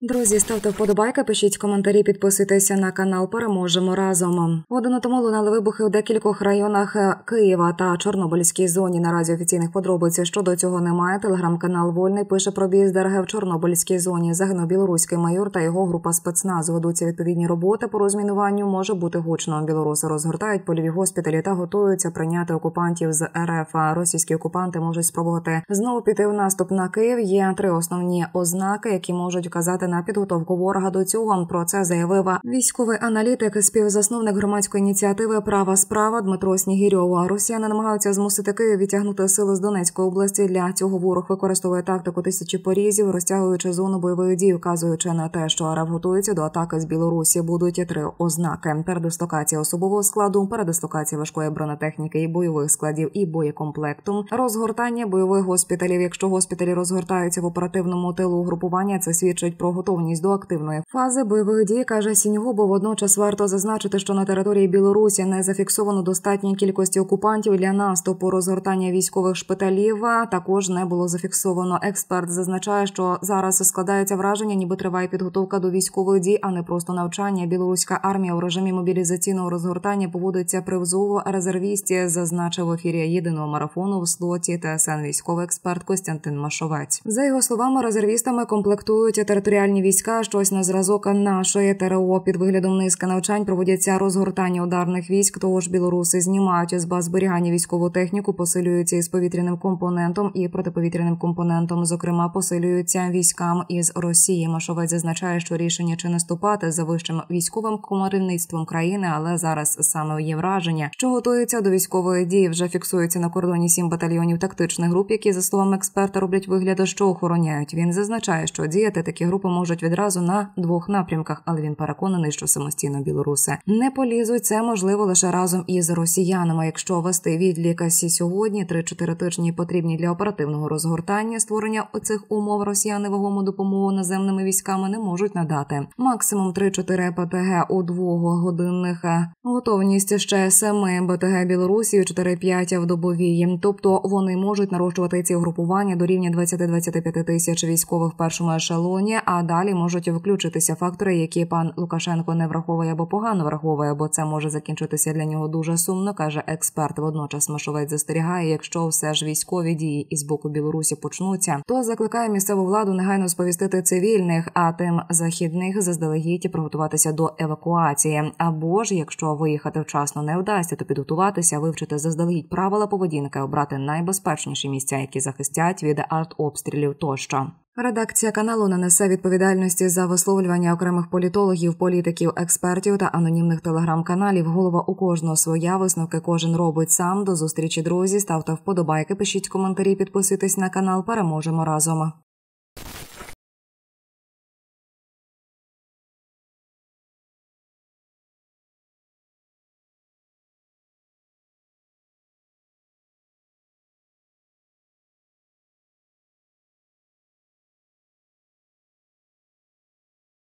Друзі, ставте вподобайки, пишіть коментарі, підписуйтеся на канал. Переможемо разом. Годину тому лунали вибухи в декількох районах Києва та Чорнобильській зоні. Наразі офіційних подробиць щодо цього немає. Телеграм-канал «Вольний» пише про бій з ДРГ в Чорнобильській зоні. Загинув білоруський майор та його група спецназу. Ведуться відповідні роботи по розмінуванню. Може бути гучно. Білоруси розгортають польові госпіталі та готуються прийняти окупантів з РФ. Російські окупанти можуть спробувати знову піти в наступ на Київ. Є три основні ознаки, які можуть вказати на підготовку ворога до цього. Про це заявив військовий аналітик, співзасновник громадської ініціативи «Права справа» Дмитро Снігірьов. Росіяни намагаються змусити Київ відтягнути сили з Донецької області. Для цього ворог використовує тактику тисячі порізів, розтягуючи зону бойових дій, вказуючи на те, що РФ готується до атаки з Білорусі. Будуть три ознаки: передислокація особового складу, передислокація важкої бронетехніки і бойових складів і боєкомплекту, розгортання бойових госпіталів. Якщо госпіталі розгортаються в оперативному тилу угрупування, це свідчить про готовність до активної фази бойових дій, каже Сінігуб. Водночас варто зазначити, що на території Білорусі не зафіксовано достатньої кількості окупантів для наступу. Розгортання військових шпиталів також не було зафіксовано. Експерт зазначає, що зараз складається враження, ніби триває підготовка до військових дій, а не просто навчання. Білоруська армія у режимі мобілізаційного розгортання поводиться привзово резервістів, зазначив в ефірі єдиного марафону в слоті ТСН військовий експерт Костянтин Машовець. За його словами, резервістами комплектують територіальні війська, щось на зразок нашої ТРО. Під виглядом низки навчань проводяться розгортання ударних військ, того ж білоруси знімають з баз зберігання військову техніку, посилюються із повітряним компонентом і протиповітряним компонентом, зокрема посилюються військам із Росії. Машовець зазначає, що рішення чи наступати за вищим військовим керівництвом країни, але зараз саме є враження, що готуються до військової дії. Вже фіксується на кордоні 7 батальйонів тактичних груп, які, за словами експерта, роблять вигляд, що охороняють. Він зазначає, що діяти такі групи можуть відразу на двох напрямках, але він переконаний, що самостійно білоруси не полізуть. Це можливо лише разом із росіянами. Якщо вести відлік сьогодні, 3-4 тижні потрібні для оперативного розгортання. Створення оцих умов росіяни вагому допомогу наземними військами не можуть надати. Максимум 3-4 ПТГ у 2-годинних. Готовність ще 7 БТГ Білорусі, 4-5 в добовій. Тобто вони можуть нарощувати ці групування до рівня 20-25 тисяч військових в першому ешелоні, а далі можуть включитися фактори, які пан Лукашенко не враховує або погано враховує, бо це може закінчитися для нього дуже сумно, каже експерт. Водночас Машовець застерігає, якщо все ж військові дії із боку Білорусі почнуться, то закликає місцеву владу негайно сповістити цивільних, а тим західних заздалегідь приготуватися до евакуації. Або ж, якщо виїхати вчасно не вдасться, то підготуватися, вивчити заздалегідь правила поведінки, обрати найбезпечніші місця, які захистять від артобстрілів тощо. Редакція каналу не несе відповідальності за висловлювання окремих політологів, політиків, експертів та анонімних телеграм-каналів. Голова у кожного своя, висновки кожен робить сам. До зустрічі, друзі. Ставте вподобайки, пишіть коментарі, підписуйтесь на канал. Переможемо разом.